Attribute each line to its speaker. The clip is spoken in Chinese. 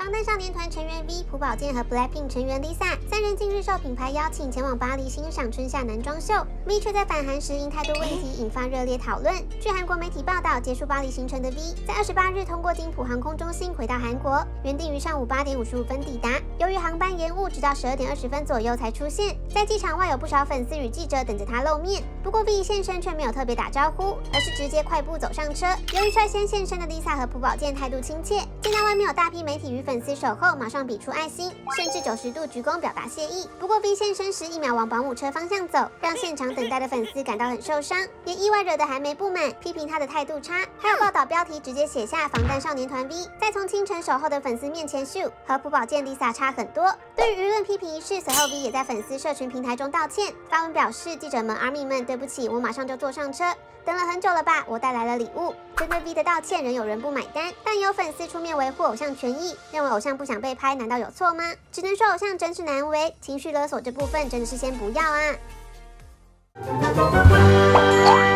Speaker 1: 防弹少年团成员 V、朴宝剑和 BLACKPINK 成员 Lisa 三人近日受品牌邀请前往巴黎欣赏春夏男装秀 ，V 却在返韩时因态度问题引发热烈讨论。据韩国媒体报道，结束巴黎行程的 V 在28日通过金浦航空中心回到韩国，原定于上午8点55分抵达。由于航班延误，直到12点20分左右才出现。在机场外有不少粉丝与记者等着他露面，不过 V 现身却没有特别打招呼，而是直接快步走上车。由于率先现身的 Lisa 和朴宝剑态度亲切，见到外面有大批媒体与粉丝守候，马上比出爱心，甚至90度鞠躬表达谢意。不过 V 现身时1秒往保姆车方向走，让现场等待的粉丝感到很受伤，也意外惹得韩媒不满，批评他的态度差。还有报道标题直接写下防弹少年团 V 在从清晨守候的粉丝面前秀，和朴宝剑 Lisa 差很多。对于舆论批评一事，随后 V 也在粉丝社群平台中道歉，发文表示记者们 ARMY 们对不起，我马上就坐上车。等了很久了吧？我带来了礼物。针对 V 的道歉，仍有人不买单，但也有粉丝出面维护偶像权益，认为偶像不想被拍，难道有错吗？只能说偶像真是难为，情绪勒索这部分真的是先不要啊。